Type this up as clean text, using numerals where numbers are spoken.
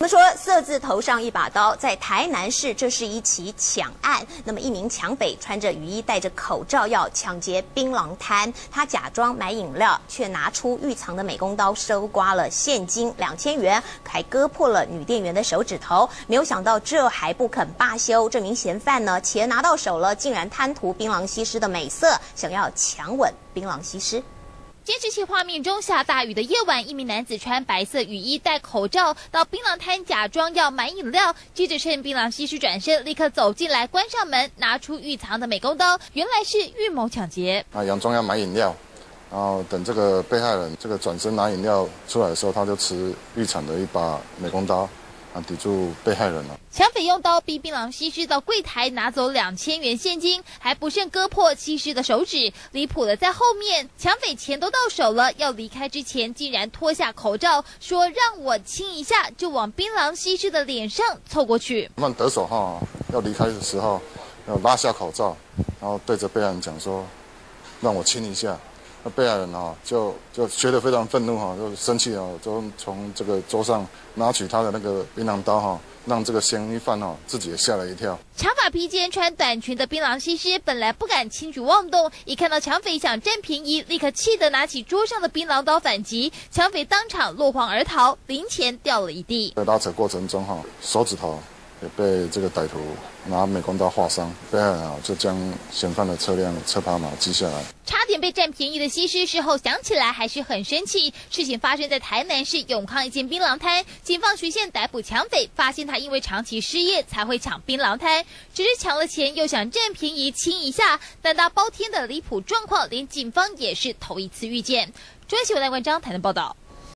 我们说色字头上一把刀，在台南市这是一起抢案。那么一名抢匪穿着雨衣，戴着口罩要抢劫槟榔摊，他假装买饮料，却拿出预藏的美工刀收刮了现金2000元，还割破了女店员的手指头。没有想到这还不肯罢休，这名嫌犯呢，钱拿到手了，竟然贪图槟榔西施的美色，想要强吻槟榔西施。 监视器画面中，下大雨的夜晚，一名男子穿白色雨衣、戴口罩，到槟榔摊假装要买饮料，接着趁槟榔西施转身，立刻走进来，关上门，拿出预藏的美工刀，原来是预谋抢劫。 佯装要买饮料，然后等这个被害人转身拿饮料出来的时候，他就持预藏的一把美工刀。抵住被害人了。 抢匪用刀逼槟榔西施到柜台拿走2000元现金，还不慎割破西施的手指。离谱的在后面，抢匪钱都到手了，要离开之前竟然脱下口罩，说让我亲一下，就往槟榔西施的脸上凑过去。 他们得手哈，要离开的时候，要拉下口罩，然后对着被害人讲说，让我亲一下。那被害人就觉得非常愤怒就生气就从这个桌上拿取他的那个槟榔刀让这个嫌疑犯自己也吓了一跳。 长发披肩穿短裙的槟榔西施本来不敢轻举妄动，一看到抢匪想占便宜，立刻气得拿起桌上的槟榔刀反击，抢匪当场落荒而逃，零钱掉了一地。 在拉扯过程中手指头也被这个歹徒拿美工刀划伤，被害人就将嫌犯的车辆车牌码记下来。 差点被占便宜的西施事后想起来还是很生气。事情发生在台南市永康一间槟榔摊，警方循线逮捕抢匪，发现他因为长期失业才会抢槟榔摊，只是抢了钱又想占便宜亲一下，胆大包天的离谱状况，连警方也是头一次遇见。中央新闻赖冠章台南报道。